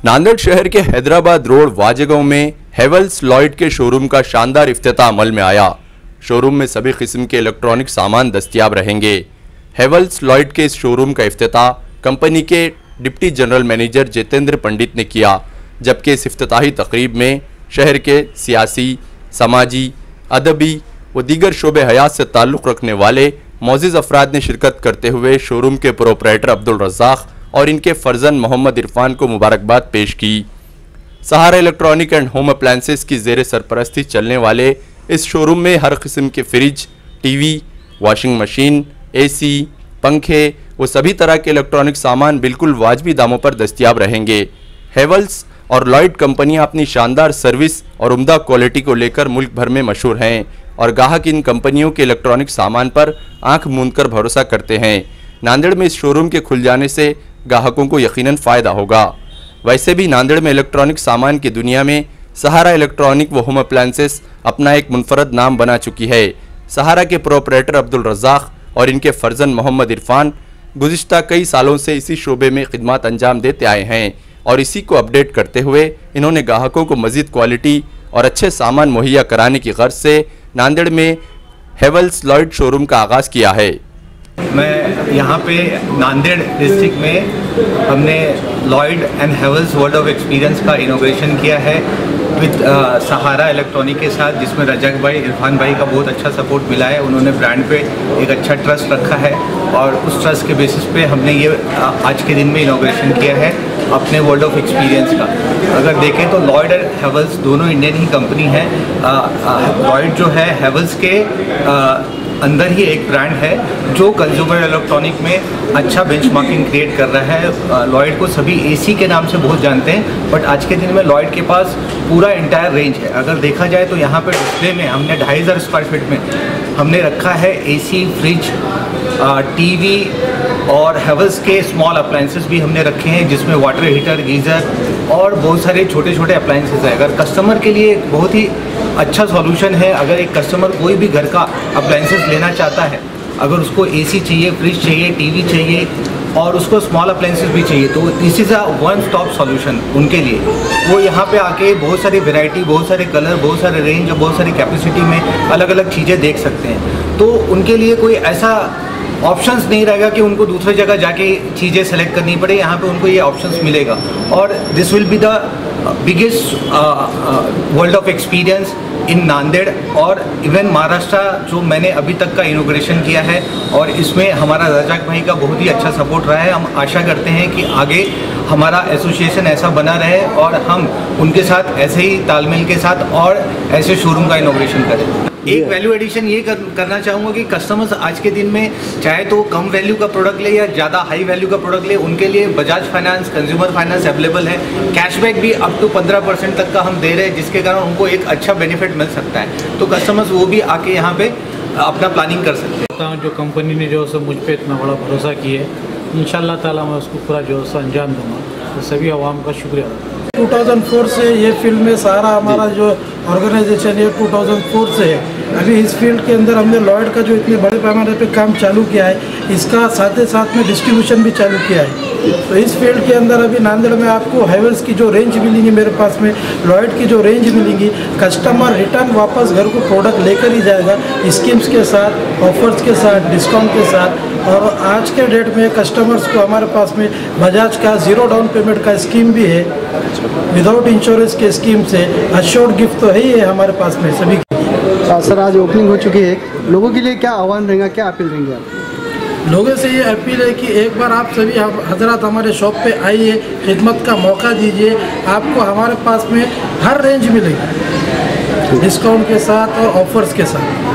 नांदेड़ शहर के हैदराबाद रोड वाजेगांव में हेवल्स लॉयड के शोरूम का शानदार इफ्तिताह अमल में आया। शोरूम में सभी किस्म के इलेक्ट्रॉनिक सामान दस्तयाब रहेंगे। हेवल्स लॉयड के इस शोरूम का इफ्तिताह कंपनी के deputy general manager Jitendra Pandit ने किया, जबकि इस इफ्तिताही तकरीब में शहर के सियासी, समाजी, अदबी व दीगर शोबे हयात से ताल्लुक़ रखने वाले मौजूद अफराद ने शिरकत करते हुए शोरूम के प्रोपराइटर अब्दुल रज़ाक और इनके फर्जन मोहम्मद इरफान को मुबारकबाद पेश की। Sahara electronic and home appliances की ज़ेर सरपरस्ती चलने वाले इस शोरूम में हर किस्म के fridge, TV, washing machine, AC, पंखे व सभी तरह के इलेक्ट्रॉनिक सामान बिल्कुल वाजबी दामों पर दस्तयाब रहेंगे। हेवल्स और लॉयड कंपनियां अपनी शानदार सर्विस और उम्दा क्वालिटी को लेकर मुल्क भर में मशहूर हैं और ग्राहक इन कंपनियों के इलेक्ट्रॉनिक सामान पर आंख मूंदकर भरोसा करते हैं। नांदेड़ में इस शोरूम के खुल जाने से ग्राहकों को यकीनन फ़ायदा होगा। वैसे भी नांदेड़ में इलेक्ट्रॉनिक सामान की दुनिया में सहारा इलेक्ट्रॉनिक व होम अप्लायंसेस अपना एक मुनफरद नाम बना चुकी है। सहारा के प्रोपराइटर अब्दुल रज़ाक और इनके फर्जन मोहम्मद इरफान गुज़िश्ता कई सालों से इसी शोबे में खिदमत अंजाम देते आए हैं और इसी को अपडेट करते हुए इन्होंने ग्राहकों को मज़ीद क्वालिटी और अच्छे सामान मुहैया कराने की गर्ज से नांदेड़ में हेवल्स लॉयड शोरूम का आगाज़ किया है। मैं यहाँ पे नांदेड़ डिस्ट्रिक्ट में हमने Lloyd and Havells world of experience का इनोग्रेशन किया है विद सहारा इलेक्ट्रॉनिक के साथ, जिसमें रजाक भाई, इरफान भाई का बहुत अच्छा सपोर्ट मिला है। उन्होंने ब्रांड पे एक अच्छा ट्रस्ट रखा है और उस ट्रस्ट के बेसिस पे हमने ये आज के दिन में इनोग्रेशन किया है अपने वर्ल्ड ऑफ एक्सपीरियंस का। अगर देखें तो लॉयड और हेवल्स दोनों इंडियन ही कंपनी है। लॉयड जो है हेवल्स के अंदर ही एक ब्रांड है जो कंज्यूमर इलेक्ट्रॉनिक में अच्छा बेंचमार्किंग क्रिएट कर रहा है। लॉयड को सभी एसी के नाम से बहुत जानते हैं, बट आज के दिन में लॉयड के पास पूरा इंटायर रेंज है। अगर देखा जाए तो यहाँ पे डिस्प्ले में हमने 2500 स्क्वायर फीट में हमने रखा है एसी, फ्रिज, टीवी और हेवल्स के स्मॉल अप्लायंसेस भी हमने रखे हैं, जिसमें वाटर हीटर, गीज़र और बहुत सारे छोटे छोटे अप्लायंसेस हैं। अगर कस्टमर के लिए एक बहुत ही अच्छा सॉल्यूशन है। अगर एक कस्टमर कोई भी घर का अप्लायंसेस लेना चाहता है, अगर उसको एसी चाहिए, फ्रिज चाहिए, टीवी चाहिए और उसको स्मॉल अप्लायंसेस भी चाहिए, तो this is a one stop solution उनके लिए। वो यहाँ पे आके बहुत सारी वैरायटी, बहुत सारे कलर, बहुत सारे रेंज और बहुत सारी कैपेसिटी में अलग अलग चीज़ें देख सकते हैं। तो उनके लिए कोई ऐसा ऑप्शंस नहीं रहेगा कि उनको दूसरी जगह जाके चीज़ें सेलेक्ट करनी पड़े। यहाँ पे उनको ये ऑप्शंस मिलेगा और this will be the biggest world of experience in Nanded और इवन महाराष्ट्र, जो मैंने अभी तक का इनोग्रेशन किया है और इसमें हमारा रजाक भाई का बहुत ही अच्छा सपोर्ट रहा है। हम आशा करते हैं कि आगे हमारा एसोसिएशन ऐसा बना रहे और हम उनके साथ ऐसे ही तालमेल के साथ और ऐसे शोरूम का इनोग्रेशन करें। एक वैल्यू एडिशन ये करना चाहूँगा कि कस्टमर्स आज के दिन में चाहे तो कम वैल्यू का प्रोडक्ट ले या ज़्यादा हाई वैल्यू का प्रोडक्ट ले, उनके लिए Bajaj finance, consumer finance available है। कैशबैक भी अप टू 15% तक का हम दे रहे हैं, जिसके कारण उनको एक अच्छा बेनिफिट मिल सकता है। तो कस्टमर्स वो भी आके यहाँ पे अपना प्लानिंग कर सकते हैं। जो कंपनी ने जो मुझ पर इतना बड़ा भरोसा किया है, इंशाल्लाह ताला मैं उसको पूरा जो अंजाम दूँगा। तो सभी आवाम का शुक्रिया। 2004 से ये फील्ड में सहारा हमारा जो ऑर्गेनाइजेशन है 2004 से है। अभी इस फील्ड के अंदर हमने लॉयड का जो इतने बड़े पैमाने पे काम चालू किया है, इसका साथ ही साथ में डिस्ट्रीब्यूशन भी चालू किया है। तो इस फील्ड के अंदर अभी नांदेड़ में आपको हेवल्स की जो रेंज मिलेंगी मेरे पास में, लॉयड की जो रेंज मिलेंगी, कस्टमर रिटर्न वापस घर को प्रोडक्ट लेकर ही जाएगा, स्कीम्स के साथ, ऑफर्स के साथ, डिस्काउंट के साथ। और आज के डेट में कस्टमर्स को हमारे पास में बजाज का 0 डाउन पेमेंट का स्कीम भी है, विदाउट इंश्योरेंस के स्कीम से अश्योर्ड गिफ्ट तो है ही है हमारे पास में सभी। सर आज ओपनिंग हो चुकी है, लोगों के लिए क्या आह्वान रहेगा, क्या अपील रहेंगे आप? लोगों से ये अपील है कि एक बार आप सभी हजरात हमारे शॉप पे आइए, खिदमत का मौका दीजिए। आपको हमारे पास में हर रेंज मिलेगी डिस्काउंट के साथ और ऑफर्स के साथ।